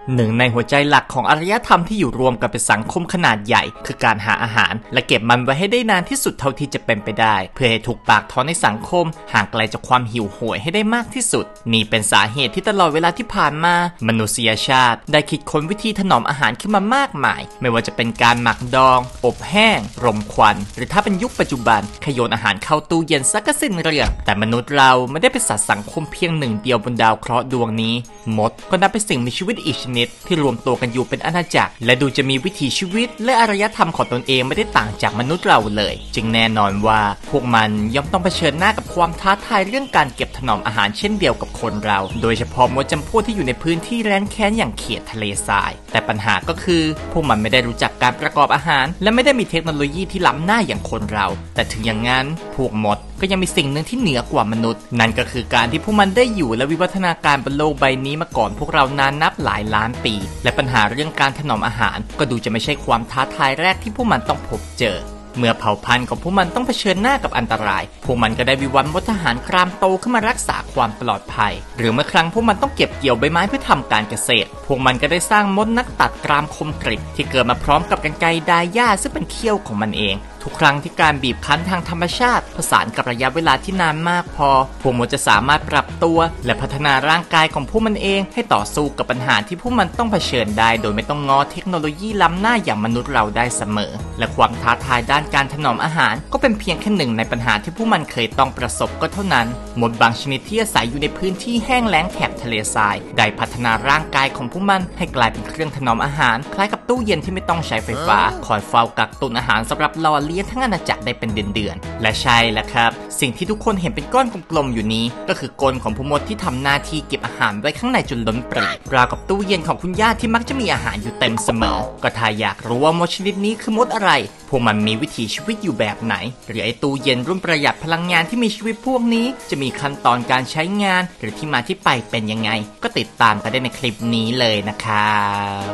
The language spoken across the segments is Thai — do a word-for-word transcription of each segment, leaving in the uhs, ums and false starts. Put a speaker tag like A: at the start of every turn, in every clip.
A: หนึ่งในหัวใจหลักของอารยธรรมที่อยู่รวมกันเป็นสังคมขนาดใหญ่คือการหาอาหารและเก็บมันไว้ให้ได้นานที่สุดเท่าที่จะเป็นไปได้เพื่อให้ถูกปากท้องในสังคมห่างไกลจากความหิวโหยให้ได้มากที่สุดนี่เป็นสาเหตุที่ตลอดเวลาที่ผ่านมามนุษยชาติได้คิดค้นวิธีถนอมอาหารขึ้นมามากมายไม่ว่าจะเป็นการหมักดองอบแห้งรมควันหรือถ้าเป็นยุคปัจจุบันขยโยนอาหารเข้าตู้เย็นซักก็สิ้นเรื่องแต่มนุษย์เราไม่ได้เป็นสัตว์สังคมเพียงหนึ่งเดียวบนดาวเคราะห์ดวงนี้มดก็นับเป็นสิ่งมีชีวิตอีกชนิดที่รวมตัวกันอยู่เป็นอาณาจักรและดูจะมีวิถีชีวิตและอารยธรรมของตนเองไม่ได้ต่างจากมนุษย์เราเลยจึงแน่นอนว่าพวกมันย่อมต้องเผชิญหน้ากับความท้าทายเรื่องการเก็บถนอมอาหารเช่นเดียวกับคนเราโดยเฉพาะมดจำพวกที่อยู่ในพื้นที่แร้นแค้นอย่างเขตทะเลทรายแต่ปัญหาก็คือพวกมันไม่ได้รู้จักการประกอบอาหารและไม่ได้มีเทคโนโลยีที่ล้ำหน้าอย่างคนเราแต่ถึงอย่างนั้นพวกมดก็ยังมีสิ่งหนึ่งที่เหนือกว่ามนุษย์นั่นก็คือการที่พวกมันได้อยู่และวิวัฒนาการบนโลกใบนี้มาก่อนพวกเรานานนับหลายล้านปีและปัญหาเรื่องการถนอมอาหารก็ดูจะไม่ใช่ความท้าทายแรกที่พวกมันต้องพบเจอเมื่อเผ่าพันธุ์ของพวกมันต้องเผชิญหน้ากับอันตรายพวกมันก็ได้วิวัฒน์มดทหารครามโตขึ้นมารักษาความปลอดภัยหรือเมื่อครั้งพวกมันต้องเก็บเกี่ยวใบไม้เพื่อทำการเกษตรพวกมันก็ได้สร้างมดนักตัดกรามคมกริบที่เกิดมาพร้อมกับกรรไกรดายหญ้าซึ่งเป็นเขี้ยวของมันเองทุกครั้งที่การบีบคั้นทางธรรมชาติผสานกับระยะเวลาที่นานมากพอพวกมดจะสามารถปรับตัวและพัฒนาร่างกายของพวกมันเองให้ต่อสู้กับปัญหาที่พวกมันต้องเผชิญได้โดยไม่ต้องง้อเทคโนโลยีล้ำหน้าอย่างมนุษย์เราได้เสมอและความท้าทายด้านการถนอมอาหารก็เป็นเพียงแค่หนึ่งในปัญหาที่พวกมันเคยต้องประสบก็เท่านั้นมดบางชนิดที่อาศัยอยู่ในพื้นที่แห้งแล้งแถบทะเลทรายได้พัฒนาร่างกายของพวกมันให้กลายเป็นเครื่องถนอมอาหารคล้ายกับตู้เย็นที่ไม่ต้องใช้ไฟฟ้าคอยเฝ้ากักตุนอาหารสำหรับหล่อเลี้ยงทั้งอาณาจักรเป็นเดือนๆและใช่แล้วครับสิ่งที่ทุกคนเห็นเป็นก้อนกลมๆอยู่นี้ก็คือกลของผู้มดที่ทำหน้าที่เก็บอาหารไว้ข้างในจนล้นปรีราวกับตู้เย็นของคุณย่าที่มักจะมีอาหารอยู่เต็มเสมอก็ถ้าอยากรู้ว่ามดชนิดนี้คือมดอะไรพวกมันมีวิถีชีวิตอยู่แบบไหนหรือไอตู้เย็นรุ่นประหยัดพลังงานที่มีชีวิตพวกนี้จะมีขั้นตอนการใช้งานหรือที่มาที่ไปเป็นยังไงก็ติดตามกันได้ในคลิปนี้เลยนะครับ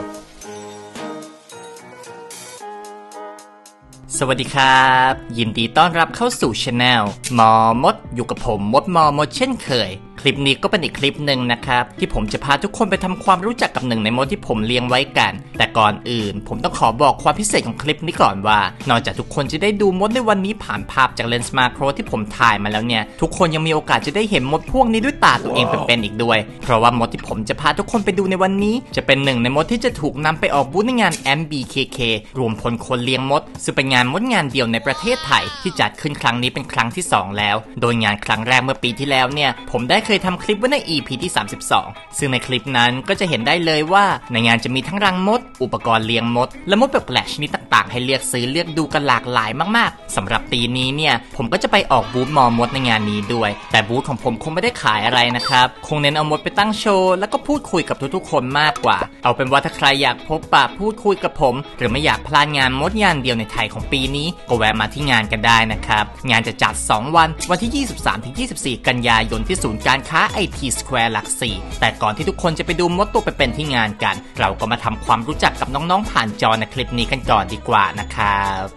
A: สวัสดีครับยินดีต้อนรับเข้าสู่ Channel หมอมดอยู่กับผมมดมอมดเช่นเคยคลิปนี้ก็เป็นอีกคลิปหนึ่งนะครับที่ผมจะพาทุกคนไปทำความรู้จักกับหนึ่งในมดที่ผมเลี้ยงไว้กันแต่ก่อนอื่นผมต้องขอบอกความพิเศษของคลิปนี้ก่อนว่านอกจากทุกคนจะได้ดูมดในวันนี้ผ่านภาพจากเลนส์มาโครที่ผมถ่ายมาแล้วเนี่ยทุกคนยังมีโอกาสจะได้เห็นมดพวกนี้ด้วยตาตัวเองเป็นๆอีกด้วยเพราะว่ามดที่ผมจะพาทุกคนไปดูในวันนี้จะเป็นหนึ่งในมดที่จะถูกนำไปออกบูธในงาน เอ็ม บี เค เค รวมพลคนเลี้ยงมดซึ่งเป็นงานมดงานเดียวในประเทศไทยที่จัดขึ้นครั้งนี้เป็นครั้งที่สองแล้วโดยงานครั้งแรกเมื่อปีที่แล้วเนี่ยผมได้เคยทำคลิปไว้ใน อี พี ที่สามสิบสองซึ่งในคลิปนั้นก็จะเห็นได้เลยว่าในงานจะมีทั้งรังมดอุปกรณ์เลี้ยงมดและมดแปลกๆชนิดต่างๆให้เลือกซื้อเลือกดูกันหลากหลายมากๆสำหรับปีนี้เนี่ยผมก็จะไปออกบูธมอมดในงานนี้ด้วยแต่บูธของผมคงไม่ได้ขายอะไรนะครับคงเน้นเอามดไปตั้งโชว์แล้วก็พูดคุยกับทุกๆคนมากกว่าเอาเป็นว่าถ้าใครอยากพบปะพูดคุยกับผมหรือไม่อยากพลาดงานมดงานเดียวในไทยของปีนี้ก็แวะมาที่งานกันได้นะครับงานจะจัดสองวันวันที่ ยี่สิบสามถึงยี่สิบสี่ กันยายนที่ศูนย์การค้า ไอ ที Square หลักสี่แต่ก่อนที่ทุกคนจะไปดูมดตัวเป็นๆที่งานกันเราก็มาทำความรู้จักกับน้องๆผ่านจอในคลิปนี้กันก่อนดีกว่านะครับ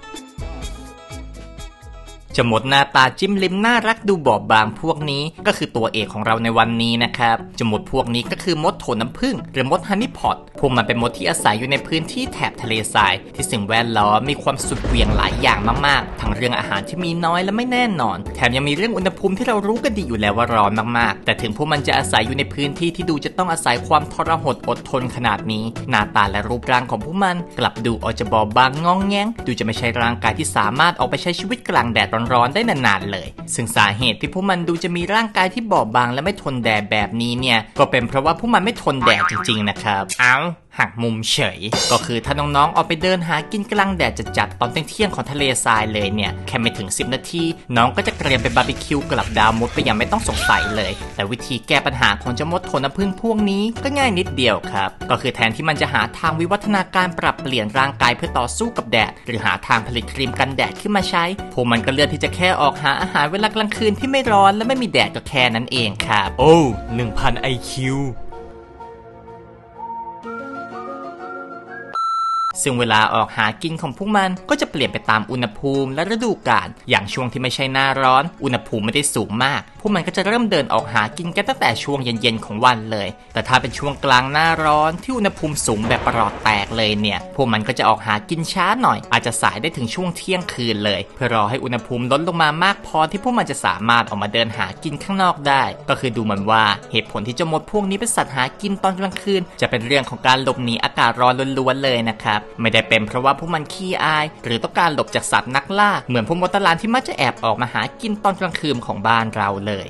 A: จะมดหน้าตาจิ้มลิ้มน่ารักดูบอบบางพวกนี้ก็คือตัวเอกของเราในวันนี้นะครับจมดพวกนี้ก็คือมดโถน้ำผึ้งหรือมดฮันนี่พอตพวกมันเป็นมดที่อาศัยอยู่ในพื้นที่แถบทะเลทรายที่สิ่งแวดล้อมมีความสุดเหวี่ยงหลายอย่างมากๆทั้งเรื่องอาหารที่มีน้อยและไม่แน่นอนแถมยังมีเรื่องอุณหภูมิที่เรารู้กันดีอยู่แล้วว่าร้อนมากๆแต่ถึงพวกมันจะอาศัยอยู่ในพื้นที่ที่ดูจะต้องอาศัยความทรหดอดทนขนาดนี้หน้าตาและรูปร่างของพวกมันกลับดูออกจะบอบบางงองแงงดูจะไม่ใช่ร่างกายที่สามารถออกไปใช้ชีวิตกลางแดดร้อนๆได้นานๆเลยซึ่งสาเหตุที่พวกมันดูจะมีร่างกายที่บอบบางและไม่ทนแดดแบบนี้เนี่ยก็เป็นเพราะว่าพวกมันไม่ทนแดดจริงๆนะครับเอ้าหักมุมเฉยก็คือถ้าน้องๆออกไปเดินหากินกลางแดดจัดๆตอนเที่ยงของทะเลทรายเลยเนี่ยแค่ไม่ถึงสิบนาทีน้องก็จะเตรียมไปบาร์บีคิวกับดาวมดไปอย่างไม่ต้องสงสัยเลยแต่วิธีแก้ปัญหาของเจ้ามดโถน้ำผึ้งพวกนี้ก็ง่ายนิดเดียวครับก็คือแทนที่มันจะหาทางวิวัฒนาการปรับเปลี่ยนร่างกายเพื่อต่อสู้กับแดดหรือหาทางผลิตครีมกันแดดขึ้นมาใช้พวกมันก็เลือกที่จะแค่ออกหาอาหารเวลากลางคืนที่ไม่ร้อนและไม่มีแดดก็แค่นั้นเองครับโอ้ หนึ่งพัน ไอ คิวซึ่งเวลาออกหากินของพวกมันก็จะเปลี่ยนไปตามอุณหภูมิและฤดูกาลอย่างช่วงที่ไม่ใช่หน้าร้อนอุณหภูมิไม่ได้สูงมากพวกมันก็จะเริ่มเดินออกหากินกันตั้งแต่ช่วงเย็นๆของวันเลยแต่ถ้าเป็นช่วงกลางหน้าร้อนที่อุณหภูมิสูงแบบประหลอดแตกเลยเนี่ยพวกมันก็จะออกหากินช้าหน่อยอาจจะสายได้ถึงช่วงเที่ยงคืนเลยเพื่อรอให้อุณหภูมิลดลงมามากพอที่พวกมันจะสามารถออกมาเดินหากินข้างนอกได้ก็คือดูเหมือนว่าเหตุผลที่เจ้ามดพวกนี้เป็นสัตว์หากินตอนกลางคืนจะเป็นเรื่องของการหลบหนีอากาศร้อนล้วนๆเลยนะครับไม่ได้เป็นเพราะว่าพวกมันขี้อายหรือต้องการหลบจากสัตว์นักล่าเหมือนพวกมดตะลานที่มักจะแอบออกมาหากินตอนกลางคืนของบ้านเราเลย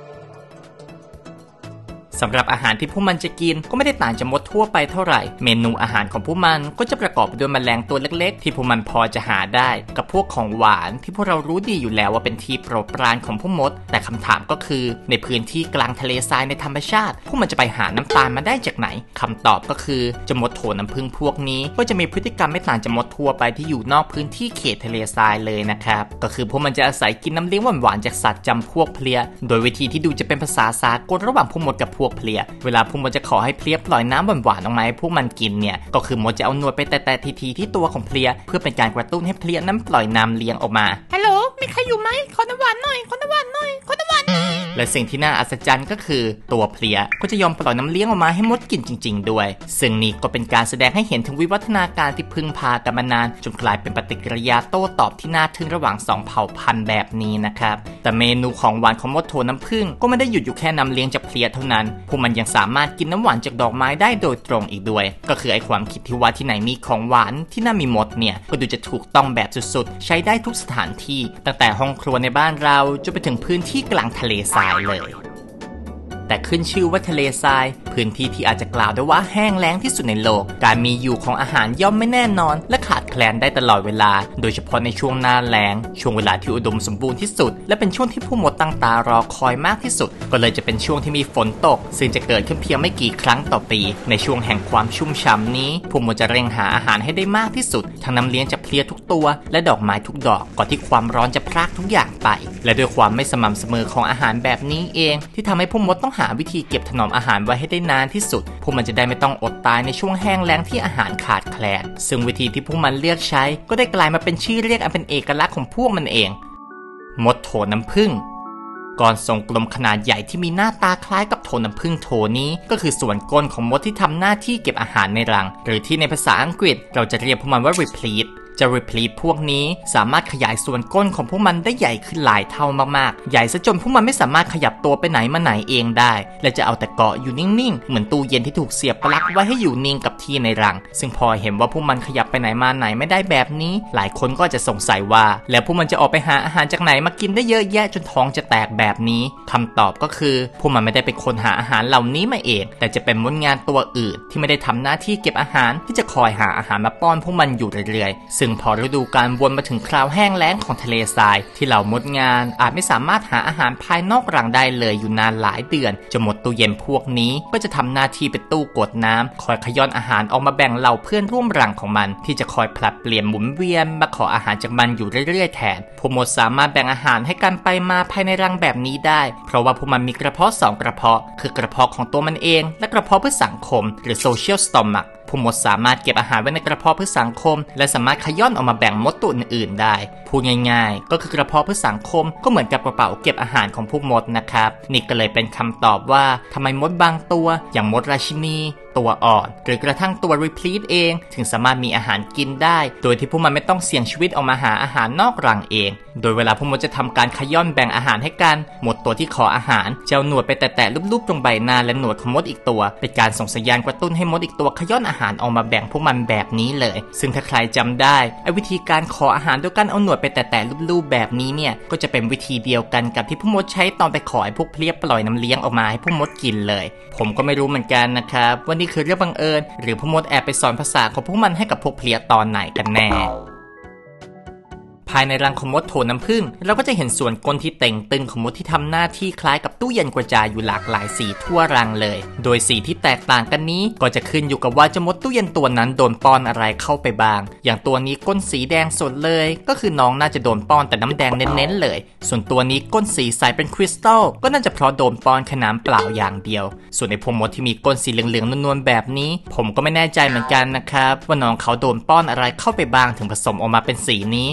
A: สำหรับอาหารที่พวกมันจะกินก็ไม่ได้ต่างจากมดทั่วไปเท่าไหร่เมนูอาหารของพวกมันก็จะประกอบไปด้วยแมลงตัวเล็กๆที่พวกมันพอจะหาได้กับพวกของหวานที่พวกเรารู้ดีอยู่แล้วว่าเป็นที่โปรดปรานของพวกมดแต่คำถามก็คือในพื้นที่กลางทะเลทรายในธรรมชาติพวกมันจะไปหาน้ำตาลมาได้จากไหนคำตอบก็คือเจ้ามดโถน้ำผึ้งพวกนี้ก็จะมีพฤติกรรมไม่ต่างจากมดทั่วไปที่อยู่นอกพื้นที่เขตทะเลทรายเลยนะครับก็คือพวกมันจะอาศัยกินน้ำเลี้ยงหวานๆจากสัตว์จำพวกเพลียโดยวิธีที่ดูจะเป็นภาษาสากลระหว่างพวกมดกับพวกเพลียเวลาพวกมดจะขอให้เพลียปล่อยน้ำหวานๆออกมาให้พวกมันกินเนี่ยก็คือมดจะเอาหนวดไปแตะๆทีๆที่ตัวของเพลียเพื่อเป็นการกระตุ้นให้เพลียนั้นปล่อยน้ำเลี้ยงออกมาฮัลโหลมีใครอยู่ไหมขอน้ำหวานหน่อยขอน้ำหวานหน่อยขอน้ำหวานหน่อยและสิ่งที่น่าอัศจรรย์ก็คือตัวเพลียก็จะยอมปล่อยน้ำเลี้ยงออกมาให้มดกินจริงๆด้วยซึ่งนี่ก็เป็นการแสดงให้เห็นถึงวิวัฒนาการที่พึ่งพากันมานานจนกลายเป็นปฏิกิริยาโต้ตอบที่น่าทึ่งระหว่างสองเผ่าพันธุ์แบบนี้นะครับแต่เมนูของหวานของมดโถน้ำผึ้งก็ไม่ได้หยุดอยู่แค่น้ำเลี้ยงจากเพลียเท่านั้นพวกมันยังสามารถกินน้ำหวานจากดอกไม้ได้โดยตรงอีกด้วยก็คือไอความคิดที่ว่าที่ไหนมีของหวานที่น่ามีมดเนี่ยก็ดูจะถูกต้องแบบสุดๆใช้ได้ทุกสถานที่ตั้งแต่ห้องครัวในบ้านเราจนไปถึงพื้นที่กลางทะเลทรายเลยแต่ขึ้นชื่อว่าทะเลทรายพื้นที่ที่อาจจะกล่าวได้ว่าแห้งแล้งที่สุดในโลกการมีอยู่ของอาหารย่อมไม่แน่นอนและขาดแคลนได้ตลอดเวลาโดยเฉพาะในช่วงหน้าแล้งช่วงเวลาที่อุดมสมบูรณ์ที่สุดและเป็นช่วงที่ผู้มดตั้งตารอคอยมากที่สุดก็เลยจะเป็นช่วงที่มีฝนตกซึ่งจะเกิดขึ้นเพียงไม่กี่ครั้งต่อปีในช่วงแห่งความชุ่มฉ่ำนี้ผู้มดจะเร่งหาอาหารให้ได้มากที่สุดทั้งน้ำเลี้ยงจากเพลียทุกตัวและดอกไม้ทุกดอกก่อนที่ความร้อนจะพรากทุกอย่างไปและด้วยความไม่สม่ำเสมอของอาหารแบบนี้เองที่ทำให้ผู้มดต้องหาวิธีเก็บถนอมอาหารไว้ให้ได้นานที่สุดพวกมันจะได้ไม่ต้องอดตายในช่วงแห้งแล้งที่อาหารขาดแคลนซึ่งวิธีที่พวกมันเลือกใช้ก็ได้กลายมาเป็นชื่อเรียกอันเป็นเอกลักษณ์ของพวกมันเองมดโถน้ำผึ้งก้อนทรงกลมขนาดใหญ่ที่มีหน้าตาคล้ายกับโถน้ำผึ้งโถนี้ก็คือส่วนก้นของมดที่ทำหน้าที่เก็บอาหารในรังหรือที่ในภาษาอังกฤษเราจะเรียกพวกมันว่า repleteจะ replete พวกนี้สามารถขยายส่วนก้นของพวกมันได้ใหญ่ขึ้นหลายเท่ามากๆใหญ่ซะจนพวกมันไม่สามารถขยับตัวไปไหนมาไหนเองได้และจะเอาแต่เกาะอยู่นิ่งๆเหมือนตู้เย็นที่ถูกเสียบปลั๊กไว้ให้อยู่นิ่งกับที่ในรังซึ่งพอเห็นว่าพวกมันขยับไปไหนมาไหนไม่ได้แบบนี้หลายคนก็จะสงสัยว่าแล้วพวกมันจะออกไปหาอาหารจากไหนมากินได้เยอะแยะจนท้องจะแตกแบบนี้คำตอบก็คือพวกมันไม่ได้เป็นคนหาอาหารเหล่านี้มาเองแต่จะเป็นมดงานตัวอื่นที่ไม่ได้ทำหน้าที่เก็บอาหารที่จะคอยหาอาหารมาป้อนพวกมันอยู่เรื่อยๆซึ่งพอฤดูกาลวนมาถึงคราวแห้งแล้งของทะเลทรายที่เหล่ามดงานอาจไม่สามารถหาอาหารภายนอกรังได้เลยอยู่นานหลายเดือนจะหมดตู้เย็นพวกนี้ก็จะทำหน้าที่เป็นตู้กดน้ำคอยขย้อนอาหารออกมาแบ่งเหล่าเพื่อนร่วมรังของมันที่จะคอยผลัดเปลี่ยนหมุนเวียนมาขออาหารจากมันอยู่เรื่อยๆแทนพวกมดสามารถแบ่งอาหารให้กันไปมาภายในรังแบบนี้ได้เพราะว่าพวกมันมีกระเพาะสองกระเพาะคือกระเพาะของตัวมันเองและกระเพาะเพื่อสังคมหรือ social stomachผู้มดสามารถเก็บอาหารไว้ในกระเพาะเพื่อสังคมและสามารถขย้อนออกมาแบ่งมดตัวอื่นๆได้พูดง่ายๆก็คือกระเพาะเพื่อสังคมก็เหมือนกับกระเป๋าเก็บอาหารของพวกมดนะครับนี่ก็เลยเป็นคำตอบว่าทำไมมดบางตัวอย่างมดราชินีตัวอ่อนหรือกระทั่งตัว replete เองถึงสามารถมีอาหารกินได้โดยที่พวกมันไม่ต้องเสี่ยงชีวิตออกมาหาอาหารนอกรังเองโดยเวลาพวกมดจะทำการขย้อนแบ่งอาหารให้กันมดตัวที่ขออาหารจะเอาหนวดไปแตะๆลูบๆตรงใบหน้าและหนวดของมดอีกตัวเป็นการส่งสัญญาณกระตุ้นให้มดอีกตัวขย้อนอาหารออกมาแบ่งพวกมันแบบนี้เลยซึ่งถ้าใครจำได้ไอ้วิธีการขออาหารด้วยการเอาหนวดไปแตะๆลูบๆแบบนี้เนี่ยก็จะเป็นวิธีเดียวกันกับที่พวกมดใช้ตอนไปขอให้พวกเพลี้ยปล่อยน้ำเลี้ยงออกมาให้พวกมดกินเลยผมก็ไม่รู้เหมือนกันนะครับว่านี่คือเรื่องบังเอิญหรือพวกมดแอบไปสอนภาษาของพวกมันให้กับพวกเพลี้ยตอนไหนกันแน่ภายในรังของมดโถน้ำผึ้งเราก็จะเห็นส่วนก้นที่เต่งตึงของมดที่ทำหน้าที่คล้ายกับตู้เย็นกระจายอยู่หลากหลายสีทั่วรังเลยโดยสีที่แตกต่างกันนี้ก็จะขึ้นอยู่กับว่าเจ้ามดตู้เย็นตัวนั้นโดนป้อนอะไรเข้าไปบ้างอย่างตัวนี้ก้นสีแดงสดเลยก็คือน้องน่าจะโดนป้อนแต่น้ำแดงเน้นๆเลยส่วนตัวนี้ก้นสีใสเป็นคริสตัลก็น่าจะเพราะโดนป้อนแค่น้ำเปล่าอย่างเดียวส่วนในพวกมดที่มีก้นสีเหลืองๆนวลๆแบบนี้ผมก็ไม่แน่ใจเหมือนกันนะครับว่าน้องเขาโดนป้อนอะไรเข้าไปบ้างถึงผสมออกมาเป็นสีนี้บางที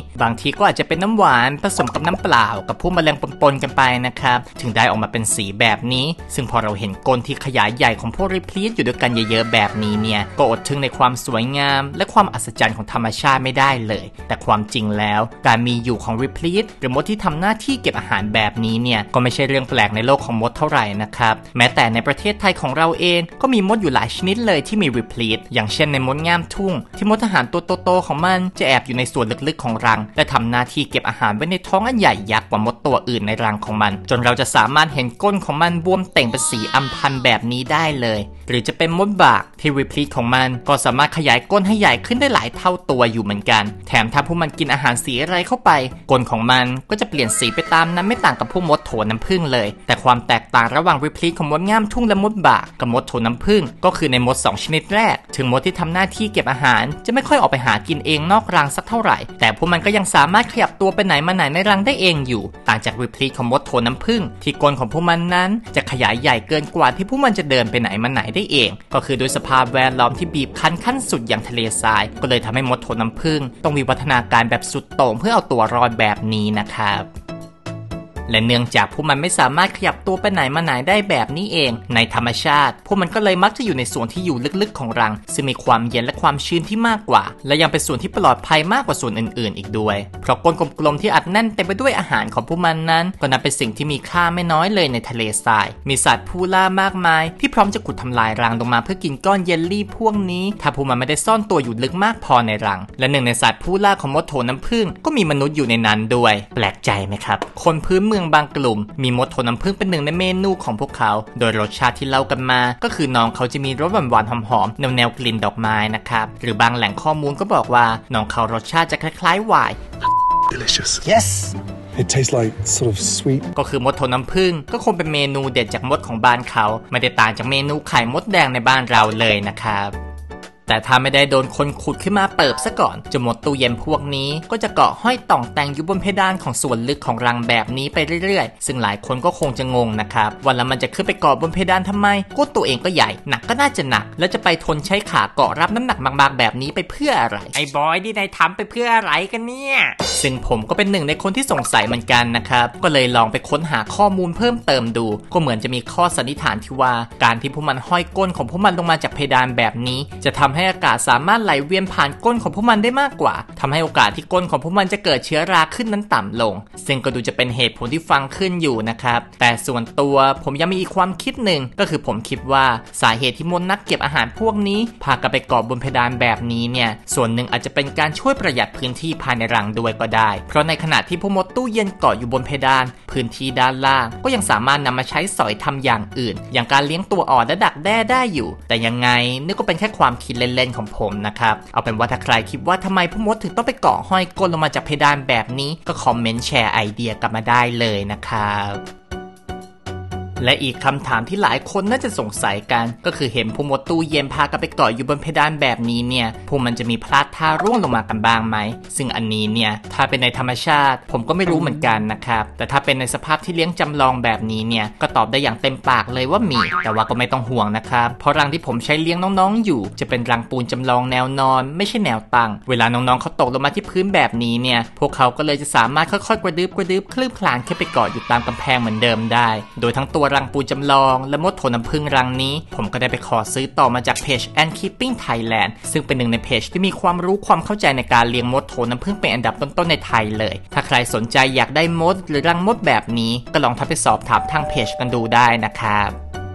A: ทีก็อาจจะเป็นน้ำหวานผสมกับน้ำเปล่ากับพวกแมลงปนๆกันไปนะครับถึงได้ออกมาเป็นสีแบบนี้ซึ่งพอเราเห็นก้นที่ขยายใหญ่ของพวกริปลีสอยู่ด้วยกันเยอะๆแบบนี้เนี่ยก็อดทึ่งในความสวยงามและความอัศจรรย์ของธรรมชาติไม่ได้เลยแต่ความจริงแล้วการมีอยู่ของริปลีสหรือมดที่ทำหน้าที่เก็บอาหารแบบนี้เนี่ยก็ไม่ใช่เรื่องแปลกในโลกของมดเท่าไหร่นะครับแม้แต่ในประเทศไทยของเราเองก็มีมดอยู่หลายชนิดเลยที่มีริปลีสอย่างเช่นในมดง่ามทุ่งที่มดทหารตัวโตๆของมันจะแอบอยู่ในส่วนลึกๆของรังและทำหน้าที่เก็บอาหารไว้ในท้องอันใหญ่ยักษ์กว่ามดตัวอื่นในรังของมันจนเราจะสามารถเห็นก้นของมันบวมเต่งเป็นสีอำพันแบบนี้ได้เลยหรือจะเป็นมดบากที่ริปลีสของมันก็สามารถขยายก้นให้ใหญ่ขึ้นได้หลายเท่าตัวอยู่เหมือนกันแถมถ้าพวกมันกินอาหารสีอะไรเข้าไปก้นของมันก็จะเปลี่ยนสีไปตามนั้นไม่ต่างกับพวกมดโถน้ำผึ้งเลยแต่ความแตกต่างระหว่างริปลีสของมดง่ามทุ่งและมดบากกับมดโถน้ำผึ้งก็คือในมดสองชนิดแรกถึงมดที่ทำหน้าที่เก็บอาหารจะไม่ค่อยออกไปหากินเองนอกรังสักเท่าไหร่แต่พวกมันก็ยังสามารถขยับตัวไปไหนมาไหนในรังได้เองอยู่ต่างจากริปลีสของมดโถน้ำผึ้งที่ก้นของพวกมันนั้นจะขยายใหญ่เกินกว่าที่พวกมันจะเดินไปไหนมาไหนได้เองก็คือโดยสภาพแวดล้อมที่บีบคั้นขั้นสุดอย่างทะเลทรายก็เลยทำให้มดโถน้ำผึ้งต้องวิวัฒนาการแบบสุดโต่งเพื่อเอาตัวรอดแบบนี้นะครับและเนื่องจากพวกมันไม่สามารถขยับตัวไปไหนมาไหนได้แบบนี้เองในธรรมชาติพวกมันก็เลยมักจะอยู่ในส่วนที่อยู่ลึกๆของรังซึ่งมีความเย็นและความชื้นที่มากกว่าและยังเป็นส่วนที่ปลอดภัยมากกว่าส่วนอื่นๆอีกด้วยเพราะก้นกลมๆที่อัดแน่นเต็มไปด้วยอาหารของพวกมันนั้นก็นับเป็นสิ่งที่มีค่าไม่น้อยเลยในทะเลทรายมีสัตว์ผู้ล่ามากมายที่พร้อมจะขุดทำลายรังลงมาเพื่อกินก้อนเยลลี่พวกนี้ถ้าพวกมันไม่ได้ซ่อนตัวอยู่ลึกมากพอในรังและหนึ่งในสัตว์ผู้ล่าของมดโถน้ำผึ้งก็มีมนุษย์อยู่ในนั้นด้วยแปลกใจไหมครับคนพื้นเมืองบางกลุ่มมีมดโถน้ำผึ้งเป็นหนึ่งในเมนูของพวกเขาโดยรสชาติที่เล่ากันมาก็คือน้องเขาจะมีรสหวานๆหอมๆแนวๆกลิ่นดอกไม้นะครับหรือบางแหล่งข้อมูลก็บอกว่าน้องเขารสชาติจะคล้ายๆไวน์
B: Delicious.
C: Yes.
B: It tastes like sort of sweet.
A: ก็คือมดโถน้ำผึ้งก็คงเป็นเมนูเด็ดจากมดของบ้านเขาไม่ได้ต่างจากเมนูไข่มดแดงในบ้านเราเลยนะครับแต่ถ้าไม่ได้โดนคนขุดขึ้นมาเปิบซะก่อนจะมดตู้เย็นพวกนี้ก็จะเกาะห้อยต่องแต่งอยู่บนเพดานของส่วนลึกของรังแบบนี้ไปเรื่อยๆซึ่งหลายคนก็คงจะงงนะครับว่าแล้วมันจะขึ้นไปเกาะบนเพดานทำไมก้นตัวเองก็ใหญ่หนักก็น่าจะหนักแล้วจะไปทนใช้ขาเกาะรับน้ำหนักบางๆแบบนี้ไปเพื่ออะไรไอ้บอยนี่นายทำไปเพื่ออะไรกันเนี่ยซึ่งผมก็เป็นหนึ่งในคนที่สงสัยเหมือนกันนะครับก็เลยลองไปค้นหาข้อมูลเพิ่มเติมดูก็เหมือนจะมีข้อสันนิษฐานที่ว่าการที่พวกมันห้อยก้นของพวกมันลงมาจากเพดานแบบนี้จะทำให้อากาศสามารถไหลเวียนผ่านก้นของพวกมันได้มากกว่าทำให้โอกาสที่ก้นของพวกมันจะเกิดเชื้อราขึ้นนั้นต่ำลงซึ่งก็ดูจะเป็นเหตุผลที่ฟังขึ้นอยู่นะครับแต่ส่วนตัวผมยังมีอีกความคิดหนึ่งก็คือผมคิดว่าสาเหตุที่มดนักเก็บอาหารพวกนี้พากันไปเกาะบนเพดานแบบนี้เนี่ยส่วนหนึ่งอาจจะเป็นการช่วยประหยัดพื้นที่ภายในรังด้วยก็ได้เพราะในขณะที่พวกมดตู้เย็นเกาะอยู่บนเพดานพื้นที่ด้านล่างก็ยังสามารถนำมาใช้สอยทำอย่างอื่นอย่างการเลี้ยงตัวอ่อนและดักแด้ได้อยู่แต่ยังไงนี่ก็เป็นแค่ความคิดเล่นๆของผมนะครับเอาเป็นว่าถ้าใครคิดว่าทำไมพวกมดถึงต้องไปเกาะห้อยก้นลงมาจากเพดานแบบนี้ก็คอมเมนต์แชร์ไอเดียกลับมาได้เลยนะครับและอีกคำถามที่หลายคนน่าจะสงสัยกันก็คือเห็นพวกมดตู้เย็นพากันไปเกาะอยู่บนเพดานแบบนี้เนี่ยพวกมันจะมีพลาดท่าร่วงลงมากันบ้างไหมซึ่งอันนี้เนี่ยถ้าเป็นในธรรมชาติผมก็ไม่รู้เหมือนกันนะครับแต่ถ้าเป็นในสภาพที่เลี้ยงจำลองแบบนี้เนี่ยก็ตอบได้อย่างเต็มปากเลยว่ามีแต่ว่าก็ไม่ต้องห่วงนะครับเพราะรังที่ผมใช้เลี้ยงน้องๆอยู่จะเป็นรังปูนจำลองแนวนอนไม่ใช่แนวตั้งเวลาน้องๆเขาตกลงมาที่พื้นแบบนี้เนี่ยพวกเขาก็เลยจะสามารถค่อยๆกระดึบกระดึบคลื่นคลานขึ้นไปเกาะอยู่ตามกำแพงเหมือนเดิมได้โดยทั้งตัวรังปูนจำลองและมดโถน้ำผึ้งรังนี้ผมก็ได้ไปขอซื้อต่อมาจากเพจ and Keeping Thailand ซึ่งเป็นหนึ่งในเพจที่มีความรู้ความเข้าใจในการเลี้ยงมดโถน้ำผึ้งเป็นอันดับต้นๆในไทยเลยถ้าใครสนใจอยากได้มดหรือรังมดแบบนี้ก็ลองทักไปสอบถามทางเพจกันดูได้นะครับ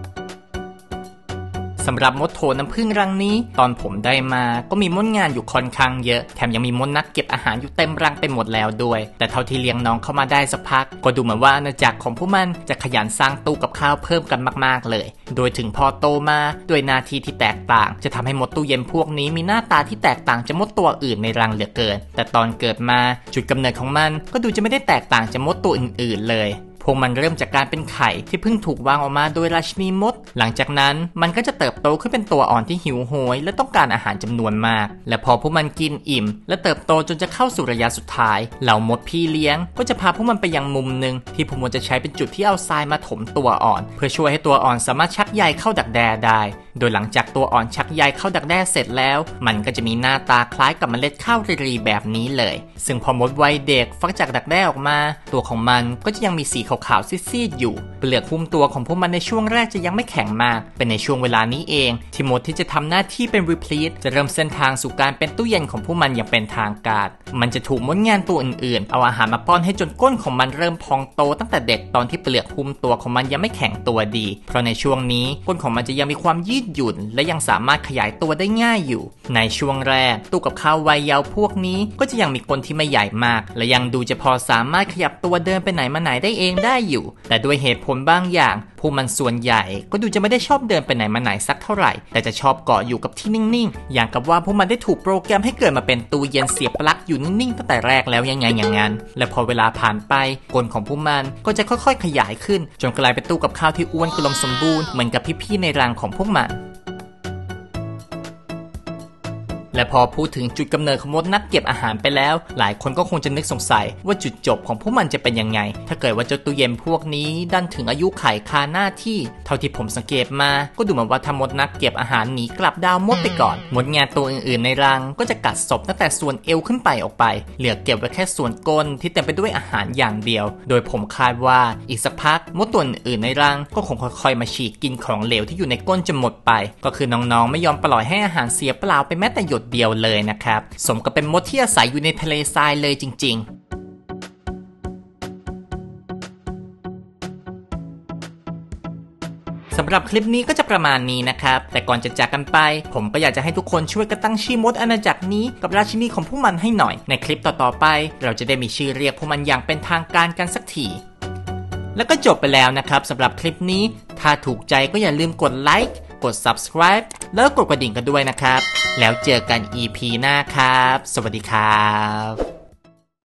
A: สำหรับมดโถน้ำผึ้งรังนี้ตอนผมได้มาก็มีมดงานอยู่ค่อนข้างเยอะแถมยังมีมดนักเก็บอาหารอยู่เต็มรังไปหมดแล้วด้วยแต่เท่าที่เลี้ยงน้องเข้ามาได้สักพักก็ดูเหมือนว่าอาณาจักรของพวกมันจะขยันสร้างตู้กับข้าวเพิ่มกันมากๆเลยโดยถึงพอโตมาด้วยหน้าที่ที่แตกต่างจะทำให้มดตู้เย็นพวกนี้มีหน้าตาที่แตกต่างจากมดตัวอื่นในรังเหลือเกินแต่ตอนเกิดมาจุดกำเนิดของมันก็ดูจะไม่ได้แตกต่างจากมดตัวอื่นๆเลยพวกมันเริ่มจากการเป็นไข่ที่เพิ่งถูกวางออกมาโดยราชินีมดหลังจากนั้นมันก็จะเติบโตขึ้นเป็นตัวอ่อนที่หิวโหยและต้องการอาหารจำนวนมากและพอพวกมันกินอิ่มและเติบโตจนจะเข้าสู่ระยะสุดท้ายเหล่ามดพี่เลี้ยงก็จะพาพวกมันไปยังมุมหนึ่งที่พวกมันจะใช้เป็นจุดที่เอาทรายมาถมตัวอ่อนเพื่อช่วยให้ตัวอ่อนสามารถชักใยเข้าดักแด้ได้โดยหลังจากตัวอ่อนชักใยเข้าดักแด้เสร็จแล้วมันก็จะมีหน้าตาคล้ายกับเมล็ดข้าวรีๆแบบนี้เลยซึ่งพอมดวัยเด็กฟักจากดักแด้ออกมาตัวของมันก็จะยังมีสีขาวๆซีดๆอยู่เปลือกหุ้มตัวของพวกมันในช่วงแรกจะยังไม่แข็งมากเป็นในช่วงเวลานี้เองที่มดที่จะทำหน้าที่เป็น replete จะเริ่มเส้นทางสู่การเป็นตู้เย็นของพวกมันอย่างเป็นทางการมันจะถูกมดงานตัวอื่นๆเอาอาหารมาป้อนให้จนก้นของมันเริ่มพองโตตั้งแต่เด็กตอนที่เปลือกหุ้มตัวของมันยังไม่แข็งตัวดีเพราะในช่วงนี้ก้นของมันจะยังมีความยืดหยุ่นและยังสามารถขยายตัวได้ง่ายอยู่ในช่วงแรกตู้กับข้าววัยเยาว์พวกนี้ก็จะยังมีก้นที่ไม่ใหญ่มากและยังดูจะพอสามารถขยับตัวเดินไปไหนมาไหนได้เองได้อยู่แต่ด้วยเหตุผลบางอย่างพวกมันส่วนใหญ่ก็ดูจะไม่ได้ชอบเดินไปไหนมาไหนสักเท่าไหร่แต่จะชอบเกาะอยู่กับที่นิ่งๆอย่างกับว่าพวกมันได้ถูกโปรแกรมให้เกิดมาเป็นตู้เย็นเสียบปลั๊กอยู่นิ่งๆตั้งแต่แรกแล้วยังไงอย่างนั้นและพอเวลาผ่านไปก้นของพวกมันก็จะค่อยๆขยายขึ้นจนกลายเป็นตู้กับข้าวที่อ้วนกลมสมบูรณ์เหมือนกับพี่ๆในรังของพวกมันและพอพูดถึงจุดกำเนิดของมดนักเก็บอาหารไปแล้วหลายคนก็คงจะนึกสงสัยว่าจุดจบของพวกมันจะเป็นยังไงถ้าเกิดว่าเจ้าตู้เย็นพวกนี้ดันถึงอายุไขคาหน้าที่เท่าที่ผมสังเกตมาก็ดูเหมือนว่าถ้ามดนักเก็บอาหารหนีกลับดาวมดไปก่อนมดงานตัวอื่นๆในรังก็จะกัดศพตั้งแต่ส่วนเอวขึ้นไปออกไปเหลือเก็บไว้แค่ส่วนก้นที่เต็มไปด้วยอาหารอย่างเดียวโดยผมคาดว่าอีกสักพักมดตัวอื่นๆในรังก็คงค่อยๆมาฉีกกินของเหลวที่อยู่ในก้นจนหมดไปก็คือน้องๆไม่ยอมปล่อยให้อาหารเสียเปล่าไปแม้แต่หยดเดียวเลยนะครับสมกับเป็นมดที่อาศัยอยู่ในทะเลทรายเลยจริงๆสำหรับคลิปนี้ก็จะประมาณนี้นะครับแต่ก่อนจะจากกันไปผมก็อยากจะให้ทุกคนช่วยกันตั้งชื่อมดอาณาจักรนี้กับราชินีของพวกมันให้หน่อยในคลิปต่อๆไปเราจะได้มีชื่อเรียกพวกมันอย่างเป็นทางการกันสักทีแล้วก็จบไปแล้วนะครับสำหรับคลิปนี้ถ้าถูกใจก็อย่าลืมกดไลค์กด Subscribe แล้วกดกระดิ่งกันด้วยนะครับแล้วเจอกัน อี พี หน้าครับสวัสดีครับ